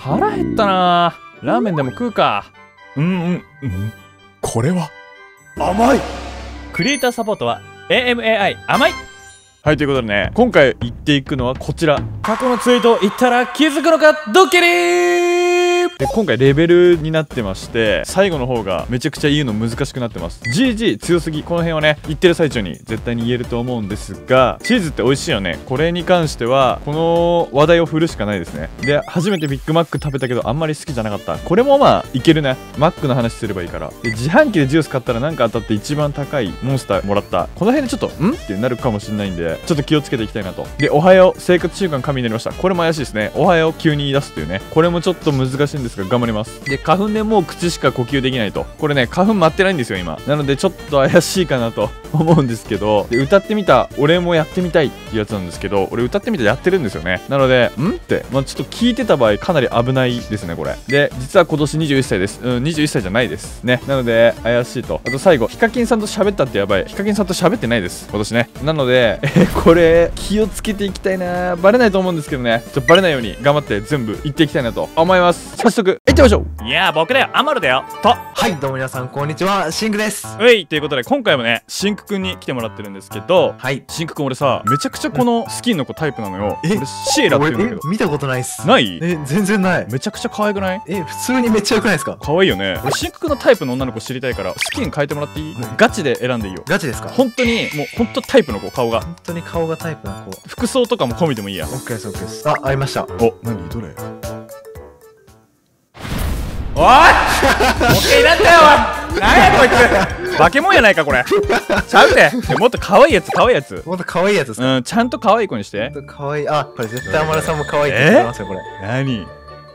腹減ったな。ラーメンでも食うか。 これは甘い。 クリエイターサポートは AMAI 甘い。はい、ということでね、今回言っていくのはこちら。過去のツイートを言ったら気づくのかドッキリで、今回レベルになってまして、最後の方がめちゃくちゃ言うの難しくなってます。 GG 強すぎ。この辺をね言ってる最中に絶対に言えると思うんですが、チーズって美味しいよね。これに関してはこの話題を振るしかないですね。で、初めてビッグマック食べたけどあんまり好きじゃなかった。これもまあいけるね。マックの話すればいいから。で、自販機でジュース買ったらなんか当たって一番高いモンスターもらった。この辺でちょっとってなるかもしれないんで、ちょっと気をつけていきたいなと。で、おはよう生活習慣神になりました。これも怪しいですね。おはよう急に言い出すっていうね。これもちょっと難しいんですが頑張ります。で、花粉でもう口しか呼吸できないと。これね、花粉待ってないんですよ今。なのでちょっと怪しいかなと思うんですけど、で、歌ってみた俺もやってみたいっていうやつなんですけど、俺歌ってみたやってるんですよね。なのでって、ちょっと聞いてた場合かなり危ないですねこれ。で、実は今年21歳です。21歳じゃないですね。なので怪しいと。あと最後、ヒカキンさんと喋ったってやばい。ヒカキンさんと喋ってないです今年ね。なのでこれ気をつけていきたいな。バレないと思うんですけどね、バレないように頑張って全部言っていきたいなと思います。早速いってみましょう。いやー、僕だよ、アマルだよと。 はい、どうも皆さんこんにちは、シンクです。 ということで今回もね、シンクくんに来てもらってるんですけど、 はい。 シンクくん俺さ、めちゃくちゃこのスキンの子タイプなのよ。俺シエラって言うんだけど。 見たことないっす。 ない？ 全然ない。 めちゃくちゃ可愛くない？ 普通にめっちゃ良くないですか？ 可愛いよね。俺シンクくんのタイプの女の子知りたいから、スキン変えてもらっていい？ガチで選んでいいよ。 ガチですか？ 本当にもう本当タイプの子、顔が。 本当に顔がタイプの子。 服装とかも込みでもいいや。 オッケーです、オッケーです。ありました。 お、何どれ？ おい模型なんだよおい。なんやこいつ。化け物やないかこれ。ちゃうで。もっと可愛いやつ、可愛いやつ。 もっと可愛いやつですか？ ちゃんと可愛い子にして。 もっと可愛い。これ絶対天野さんも可愛いって言ってますよこれ。 何？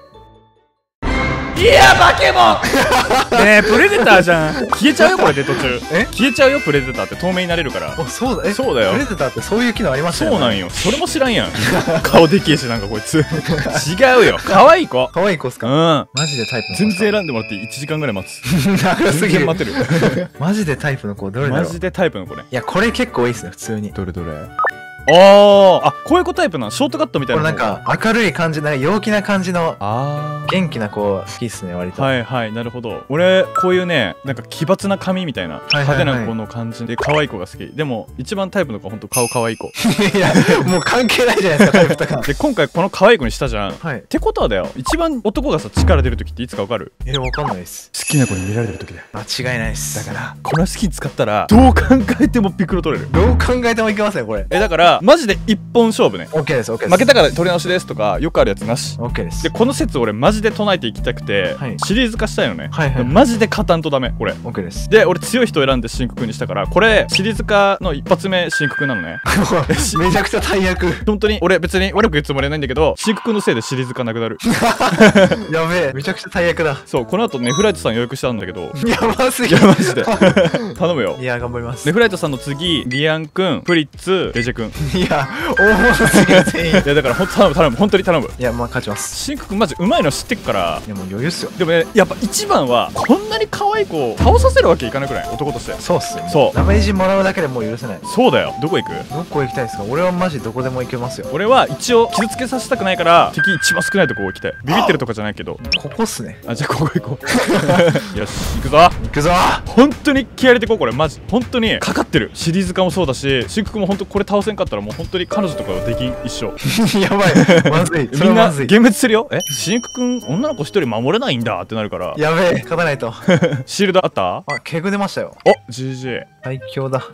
いや、化け物ねえ、プレデターじゃん。消えちゃうよこれで途中。消えちゃうよプレデターって。透明になれるから。 そうだ。 そうだよ。 プレデターってそういう機能ありましたよね。 そうなんよ。それも知らんやん。顔でけえしなんかこいつ。違うよ。可愛い子。 可愛い子っすか？マジでタイプの子。 全然選んでもらっていい。1時間ぐらい待つ。 長すぎる。 全然待ってる。 マジでタイプの子どれだろう？ マジでタイプの子ね。 いや、これ結構いいっすね普通に。 どれ？ こういう子タイプなの。ショートカットみたいな。 これなんか明るい感じ、なんか陽気な感じの元気な子好きっすね割と。 はいはい、なるほど。俺こういうね、なんか奇抜な髪みたいな派手な子の感じで可愛い子が好き。でも一番タイプの子はほんと顔可愛い子。 いやもう関係ないじゃないですかタイプとか。 で、今回この可愛い子にしたじゃん。 はい。 ってことはだよ、一番男がさ力出る時っていつかわかる？ でもわかんないです。 好きな子に見られてる時だよ。 間違いないです。 だからこのスキン使ったらどう考えてもピクロ取れる。 どう考えてもいけますねこれ。 だからマジで一本勝負ね。 OK です、 OK です。 負けたから取り直しですとかよくあるやつなし。 OK です。 で、この説俺マジで唱えていきたくて、シリーズ化したいのね。マジで勝たんとダメこれ。 OK です。 で、俺強い人を選んでシンクくんにしたから、これシリーズ化の一発目シンクくんなのね。 めちゃくちゃ大役。 本当に俺別に悪く言うつもりはないんだけど、シンクくんのせいでシリーズ化なくなる。 やべえ、めちゃくちゃ大役だ。 そう、この後ネフライトさん予約したんだけど、 やばすぎる。 いやマジで頼むよ。 いや頑張ります。 ネフライトさんの次、リアンくん、フリッツ、レジェくん。 いや大物すぎる全員。 いやだから頼む本当に頼む。 いやまあ勝ちます。 シンクくんマジうまいの知ってっから。 いやもう余裕っすよ。 でもね、やっぱ一番はこんなに可愛い子を倒させるわけいかなくない？男として。 そうっすよ。 そう、 ダメージもらうだけでもう許せない。 そうだよ。どこ行く？ どこ行きたいですか？俺はマジどこでも行けますよ。 俺は一応傷つけさせたくないから敵一番少ないとこ行きたい。ビビってるとかじゃないけど。 ここっすね。 じゃあここ行こう。よし行くぞ。 行くぞ。 本当に気合入れてこう。これマジ本当にかかってる。シリーズ化もそうだし、シンクくんも本当これ倒せんかったらもう本当に彼女とかはできん一生。 やばいまずい。 みんな幻滅するよ。シンクくん女の子一人守れないんだってなるから。 やべえ、勝たないと。 シールドあった？ ケグ出ましたよ。 GG。 最強だ。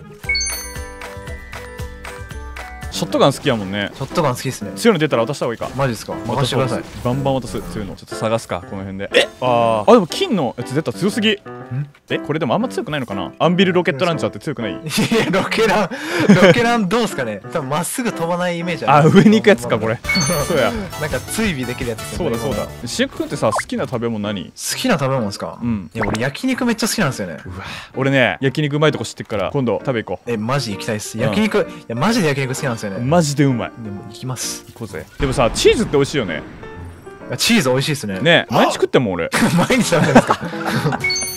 ショットガン好きやもんね。 ショットガン好きっすね。 強いの出たら渡した方がいいか。 マジっすか？任してください。 バンバン渡す。強いのちょっと探すかこの辺で。でも金のやつ出た。強すぎ。これでもあんま強くないのかな。アンビルロケットランチャーって強くない？いやロケランどうっすかね。多分まっすぐ飛ばないイメージある。上に行くやつかこれ。そうや。 なんか追尾できるやつ。 そうだ。シンクくんってさ、好きな食べ物何？ 好きな食べ物ですか？いや俺焼肉めっちゃ好きなんですよね。 俺ね、焼肉うまいとこ知ってっから今度食べ行こう。マジ行きたいっす。焼肉、いやマジで焼肉好きなんですよね。 マジでうまい。 でも行きます。 行こうぜ。でもさ、チーズって美味しいよね。 チーズ美味しいっすね。 ね、毎日食ってんもん俺。 毎日食べるんですか？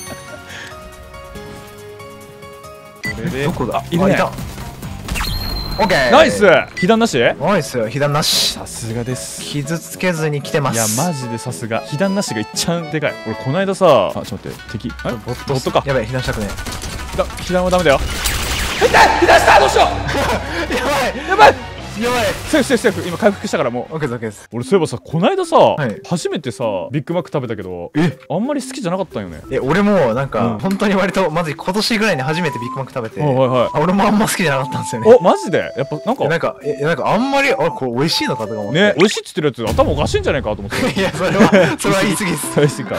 どこだ？ いるね。 オッケー。 ナイス。被弾なし？ ナイス、被弾なし。 さすがです。 傷つけずに来てます。 いやマジでさすが。被弾なしが一番でかい。俺この間さ、あ、ちょっと待って、敵あれボットか。 やばい、被弾したくね被弾はダメだよ。痛い、被弾した。どうしよう。 やばいやばい。 やばい。 セーフセーフセーフ。今回復したからもう。 オッケーです、オッケーです。 俺そういえばさ、こないださ、 い初めてさビッグマック食べたけど、あんまり好きじゃなかったんよね。 俺もなんか、 うん、 本当に割とまず今年ぐらいに初めてビッグマック食べて、 はいはい。 俺もあんま好きじゃなかったんですよね。 お、マジで？やっぱなんかあんまりこれ美味しいのかとか思ってね、美味しいっつってるやつ頭おかしいんじゃないかと思って。 いやそれは言い過ぎです。 美味しいか。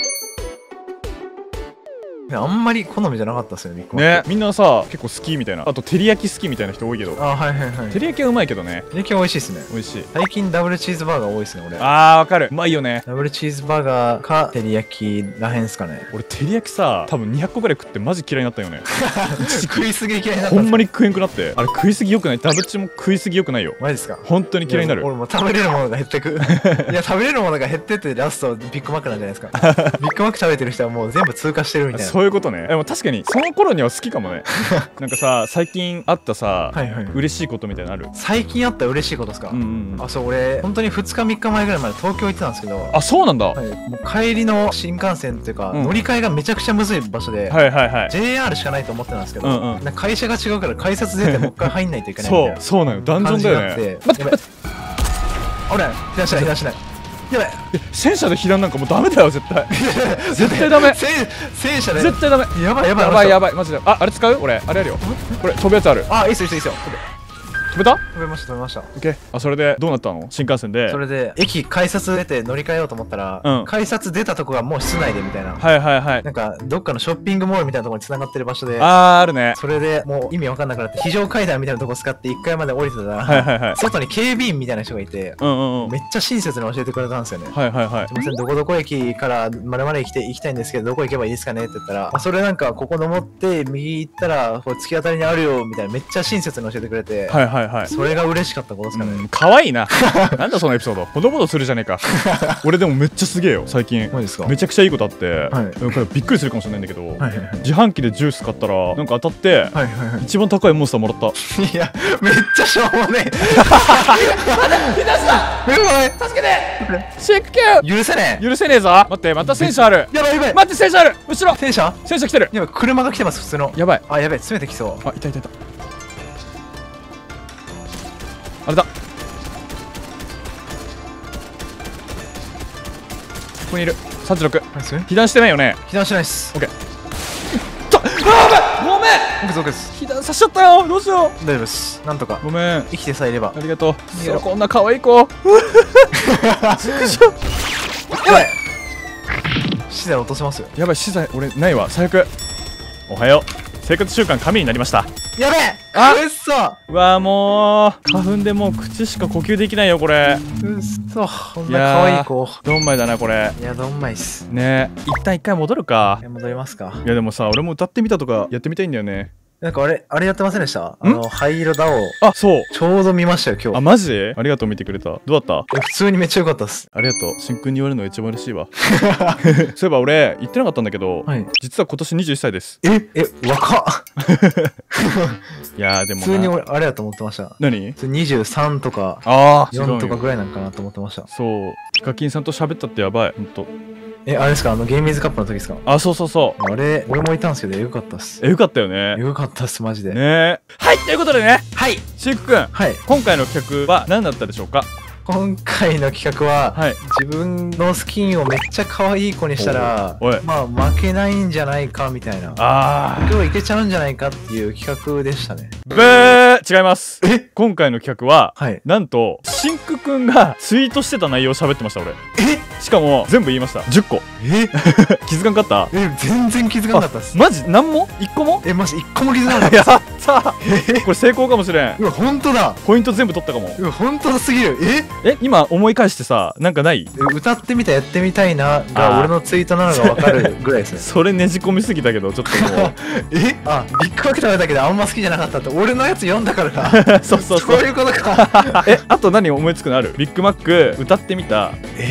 あんまり好みじゃなかったですよね、ビッグマッね、みんなさ結構好きみたいな、あと照り焼き好きみたいな人多いけど。 あ、はいはいはい。 照り焼きはうまいけどね。 照り焼きは美味しいですね。 美味しい。 最近ダブルチーズバーガー多いですね、俺。 あーわかる、うまいよね。 ダブルチーズバーガーか照り焼きらへんすかね。 俺照り焼きさ多分200個ぐらい食ってマジ嫌いになったよね。 食いすぎ嫌いになった。 ほんまに食えんくなって。あれ食いすぎよくない。ダブチも食いすぎよくないよ。 マジですか。 本当に嫌いになる。 俺も食べれるものが減ってく。いや食べれるものが減ってってラストビッグマックなんじゃないですか。ビッグマック食べてる人はもう全部通過してるみたいな。 そういうことね。でも確かにその頃には好きかもね。なんかさ最近あったさ、嬉しいことみたいなのある？ 最近あった嬉しいことですか？あ、そう、俺本当に2日3日前ぐらいまで東京行ってたんですけど。 あ、そうなんだ。 もう帰りの新幹線っていうか、乗り換えがめちゃくちゃむずい場所で、JR しかないと思ってたんですけど、なんか会社が違うから改札出てもう一回入んないといけないみたいな。 そうなのよ、ダンジョンだよね。待って待って、 俺避難しない避難しない。やばい、 戦車で被弾なんかもうダメだよ絶対。絶対ダメ。 戦車で絶対ダメ。 やばいやばいやばいやばいマジで。あれ使う？俺あれあるよ。これ飛ぶやつある。 あ、いいっすよいいっすよ。 飛べた？ 飛べました飛べました。 オッケー。あ、それでどうなったの？新幹線で。 それで駅改札出て乗り換えようと思ったら、改札出たとこがもう室内でみたいな。はいはいはい。なんかどっかのショッピングモールみたいなところに繋がってる場所で。あるね。それでもう意味わかんなくなって非常階段みたいなとこ使って1階まで降りてたら、外に警備員みたいな人がいて、めっちゃ親切に教えてくれたんですよね。はいはいはい。すいません、どこどこ駅からまるまる行きたいんですけどどこ行けばいいですかねって言ったら、それなんかここ登って右行ったらこう突き当たりにあるよみたいなめっちゃ親切に教えてくれて。はいはいはい。それが嬉しかったことですかね。 可愛いな。なんだそのエピソード。ほのぼのするじゃねえか。俺でもめっちゃすげえよ最近。めちゃくちゃいいことあって、これびっくりするかもしれないんだけど、自販機でジュース買ったらなんか当たって一番高いモンスターもらった。 いやめっちゃしょうもねえ。 ひだした助けて。シェイクキュー許せねえ許せねえぞ。待って、また戦車ある。 やばいやばい、 待って、戦車ある。後ろ戦車来てる。 やばい、車が来てます普通の。 やばい。 あ、やばい、詰めてきそう。 あ、いたいたいた。あれだ、ここにいる。36。被弾してないよね。 被弾してないっす。 オッケー。ごめん。 オッケーです。 被弾さしちゃったよ。どうしよう。 大丈夫です。なんとか。 ごめん。 生きてさえいれば。 ありがとう。そう、こんな可愛い子。やばい。資材落とせますよ。 やばい、資材俺ないわ。最悪。おはよう。生活習慣神になりました。 やべえ。あ、うっそ。 うわ、もう花粉でもう口しか呼吸できないよこれ。 うっそ。こんな可愛い子。 どんまいだなこれ。 いや、どんまいっすね。一回戻るか。 戻りますか。 いやでもさ、俺も歌ってみたとかやってみたいんだよね。 なんかあれやってませんでした？灰色だを。あ、 そう。 ちょうど見ましたよ今日。 あ、マジ？ありがとう、見てくれた。どうだった？ 普通にめっちゃ良かったっす。 ありがとう。しんくんに言われるのが一番嬉しいわ。そういえば俺言ってなかったんだけど、実は今年21歳です。 若っ。 いやでも普通に俺あれだと思ってました。 何 ？23とか4とかぐらいなんかなと思ってました。 そう、ヒカキンさんと喋ったってやばい、ほんと。 あれですか、ゲーミーズカップの時ですか？ あ、そうそうそう。 あれ、俺もいたんですけど、よかったっす。 よかったよね。 よかったっす、マジで。 ね。はい、ということでね。 はい。 シークくん。はい。今回の企画は何だったでしょうか？今回の企画は、自分のスキンをめっちゃ可愛い子にしたら、まあ負けないんじゃないかみたいな。今日いけちゃうんじゃないかっていう企画でしたね。 違います。今回の企画は、なんとシンクくんがツイートしてた内容を喋ってました俺。しかも全部言いました。10個。気づかんかった？ 全然気づかなかったっす。 マジ？何も？1個も？ マジ1個も気づかなかった。 やったー。これ成功かもしれん。 うわ、本当だ。 ポイント全部取ったかも。 うわ、本当だすぎる。 今思い返してさ、なんかない？ 歌ってみたやってみたいなが俺のツイートなのが分かるぐらいですね。 それねじ込みすぎたけどちょっともう。 ビッグマック食べたけどあんま好きじゃなかったって俺のやつ読んだからか。 そういうことか。 あと何思いつくのある？ビッグマック歌ってみた。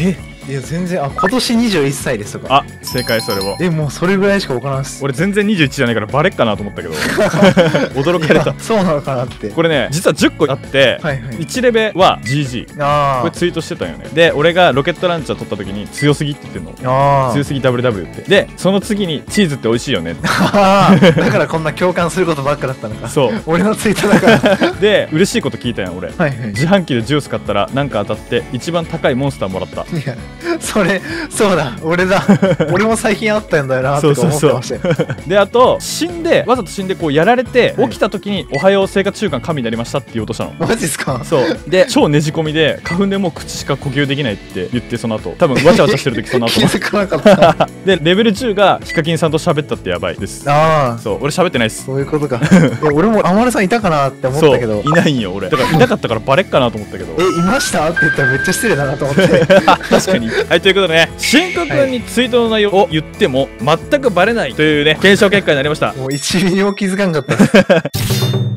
いや全然、今年21歳ですとか。 正解。それをもうそれぐらいしか分からんっす。 俺全然21じゃないからバレっかなと思ったけど驚かれた。 そうなのかなって。 これね実は10個あって、1レベは GG。これツイートしてたよね。で俺がロケットランチャー取った時に強すぎって言ってんの。強すぎ WW って。でその次にチーズって美味しいよねって。だからこんな共感することばっかだったのか。 そう俺のツイートだからで嬉しいこと聞いたやん俺。自販機でジュース買ったらなんか当たって一番高いモンスターもらった。 いやそうだ俺だ俺も最近あったんだよなって思ってましたよ。 であとわざと死んでこうやられて起きた時におはよう生活習慣神になりましたって言おうとしたの。 マジですか。 そうで超ねじ込みで花粉でもう口しか呼吸できないって言って、その後多分わちゃわちゃしてる時その後気づかなかったでレベル10がヒカキンさんと喋ったってやばいです。そう俺喋ってないっす。 そういうことか俺もあまるさんいたかなって思ったけどいないんよ俺。だからいなかったからバレっかなと思ったけどいましたって言ったらめっちゃ失礼だなと思って確かに。はい、ということでね、しんく君にツイートの内容を言っても全くバレないというね検証結果になりました。 もう1ミリも気づかんかった